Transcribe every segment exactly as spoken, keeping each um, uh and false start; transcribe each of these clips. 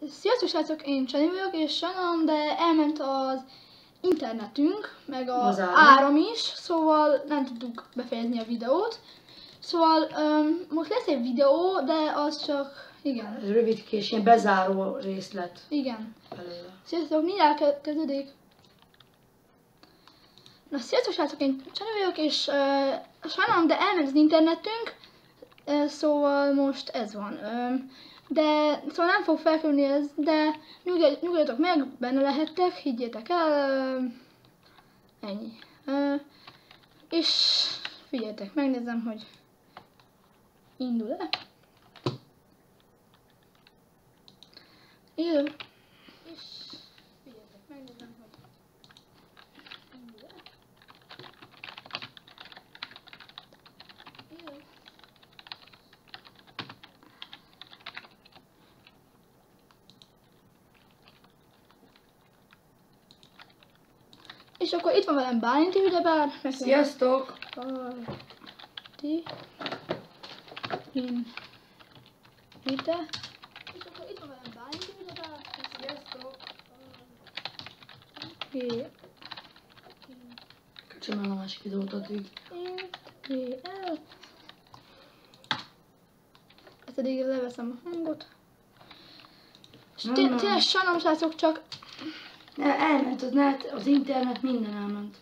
Sziasztok srácok, én Csani vagyok, és sajnálom, de elment az internetünk, meg az áram. áram is, szóval nem tudtuk befejezni a videót. Szóval um, most lesz egy videó, de az csak, igen. Ez rövidkés, ilyen bezáró részlet. Igen. Előle. Sziasztok, mindjárt kezdődik. Na, sziasztok srácok, én Csani vagyok, és uh, sajnálom, de elment az internetünk, uh, szóval most ez van. Um, De szóval nem fog felkerülni ez, de nyugodjatok meg, benne lehettek, higgyétek el, ennyi. És figyeljetek, megnézem, hogy indul-e. Indul. És figyeljetek, megnézem, hogy indul-e. Indul. És akkor itt van velem Bálint, ugyebár. Sziasztok! Ti. Én. Ide. És akkor itt van velem Bálint, ugyebár. Sziasztok! Én. Köcsönöm a másik videót addig. Én. El. Ezt eddig leveszem a hangot. És tényleg sajnálom, srácok, csak Ne, elment az net, az internet, minden elment.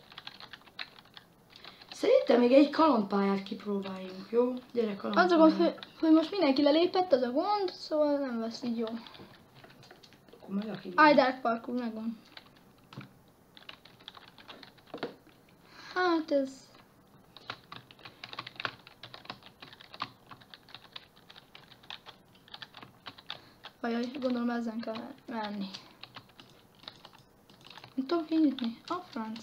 Szerintem még egy kalandpályát kipróbáljunk, jó? Gyere kalandpályát. az a gond, hogy, hogy most mindenki lelépett, az a gond, szóval nem lesz így jó. Akkor meg aki... iDark Parkour megvan. Hát ez... Ajaj, gondolom ezen kell menni. Nem tudom kinyitni? A franc.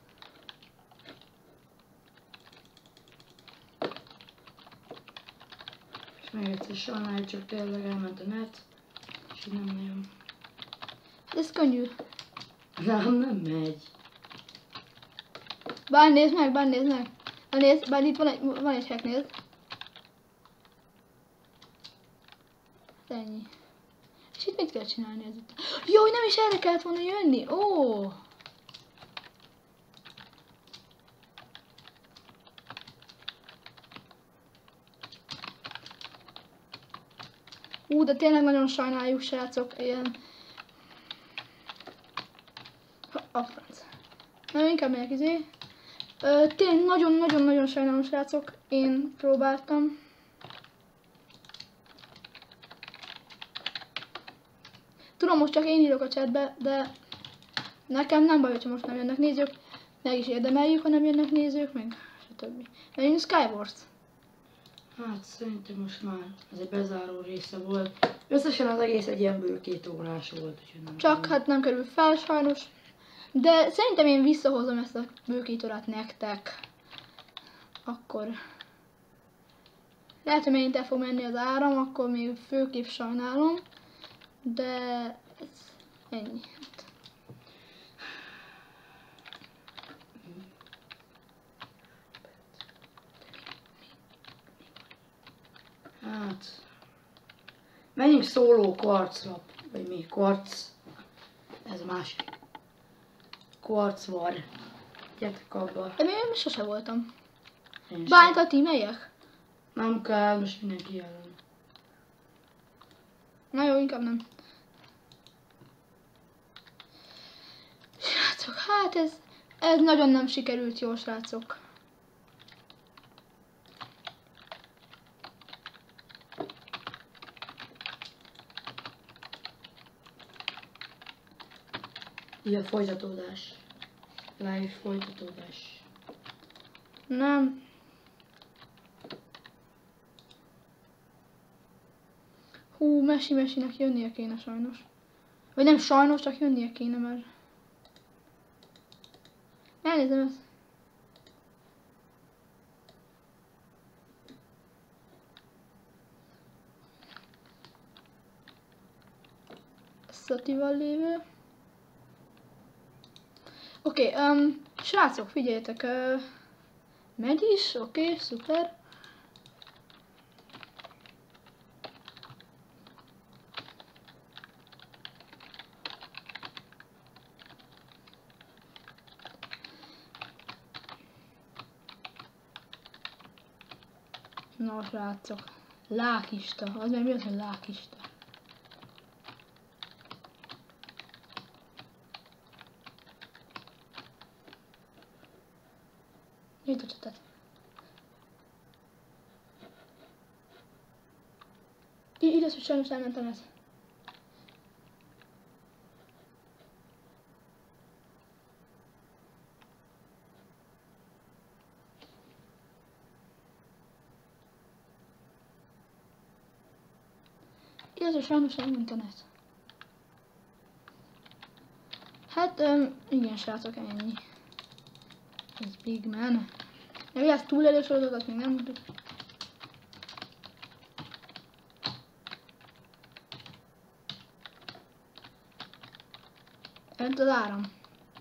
És még egyszer sajnálj, csak tényleg elment a net, és így nem nagyon. Hát ez könnyű. Nem, nem megy. Bár nézd meg, bár nézd meg. Bár, nézd, bár itt van egy, van egy hack, nézd. Ennyi. És itt mit kell csinálni ez itt? Jó, nem is erre kellett volna jönni. Ó! Ú, de tényleg nagyon sajnáljuk, srácok, ilyen... A franc. Na, inkább megyek izé. Tényleg nagyon-nagyon-nagyon sajnálom, srácok. Én próbáltam. Tudom, most csak én írok a chatbe, de nekem nem baj, hogyha most nem jönnek nézők. Meg is érdemeljük, ha nem jönnek nézők, meg stb. Menjünk Skywars. Hát szerintem most már ez egy bezáró része volt. Összesen az egész egy ilyen bő két órás volt. Nem Csak tudom. hát nem kerül fel sajnos. De szerintem én visszahozom ezt a bő két órát nektek. Akkor... Lehet, hogy megint el fog menni az áram, akkor még főképp sajnálom. De ez ennyi. Hát... Menjünk szóló kvarcra, vagy mi? Kvarc. Ez a másik. Kvarcvar. Gyertek abba. De még én sose voltam. Én Bálint a tímelyek? Nem kell, most mindenki ellen. Na jó, inkább nem. Srácok, hát ez, ez nagyon nem sikerült jól, srácok. Ilyen folytatódás. Live folytatódás. Nem. Hú, mesi-mesinek jönnie kéne sajnos. Vagy nem sajnos, csak jönnie kéne, mert... Elnézem ezt. Szatival lévő. Oké, okay, um, srácok, figyeljetek. Uh, megy is, oké, okay, szuper. Na, srácok. Lákista. Az meg mi az, hogy lákista? Nyitd a csetet. Így az, hogy sajnos elmentem ez. Ez a sajnos nem internet. Hát, um, igen srácok, ennyi. Ez Big Man. De mi lesz túlélő sorozatot még nem mondtuk. Önt az áram.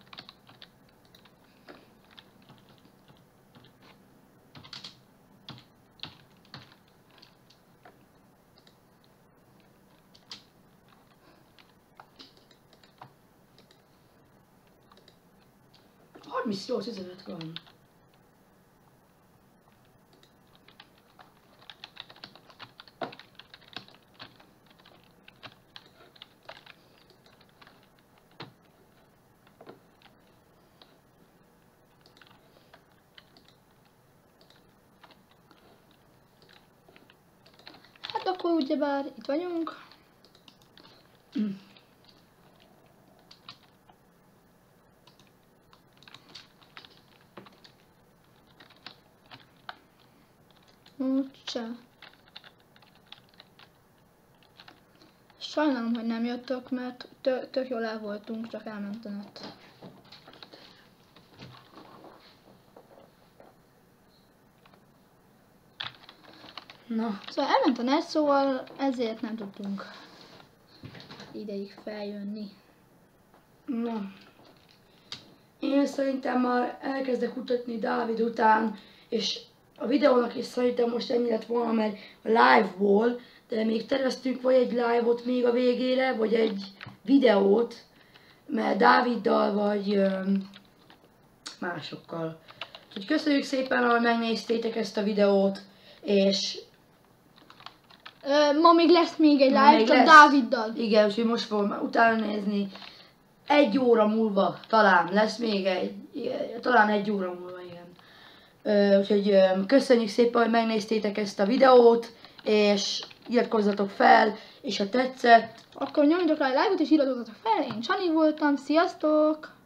harmincnyolc üzenet van. Hát akkor ugyebár itt vagyunk. Mm. Úgyse. Sajnálom, hogy nem jöttök, mert tök, tök jól el voltunk, csak elment a net. Na. Szóval elment a net, szóval ezért nem tudtunk ideig feljönni. Na. Én szerintem már elkezdek kutatni Dávid után, és a videónak is szerintem most ennyi lett volna, mert a live-ból, de még terveztünk vagy egy live-ot még a végére, vagy egy videót, mert Dáviddal vagy öm, másokkal. Úgyhogy köszönjük szépen, hogy megnéztétek ezt a videót, és Ö, ma még lesz még egy Ma live, még csak lesz. Dáviddal. igen, úgyhogy most fogom már utána nézni. Egy óra múlva talán lesz még egy, igen, talán egy óra múlva, igen. Ö, úgyhogy ö, köszönjük szépen, hogy megnéztétek ezt a videót, és iratkozzatok fel, és ha tetszett, Akkor nyomjatok rá egy like-ot és iratkozzatok fel, én Csani voltam, sziasztok!